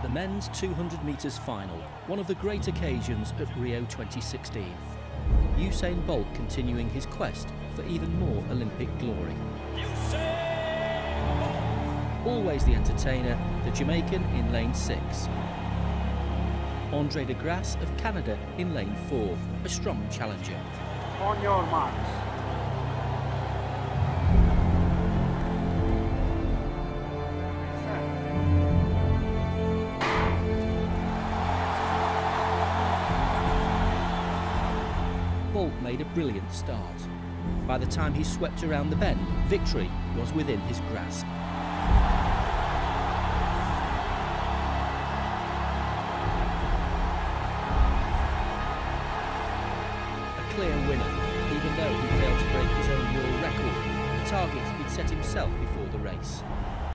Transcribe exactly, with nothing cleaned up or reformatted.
The men's two hundred metres final, one of the great occasions at Rio twenty sixteen. Usain Bolt continuing his quest for even more Olympic glory. Always the entertainer, the Jamaican in lane six. Andre de Grasse of Canada in lane four, a strong challenger. On your marks. Bolt made a brilliant start. By the time he swept around the bend, victory was within his grasp. A clear winner, even though he failed to break his own world record, a target he'd set himself before the race.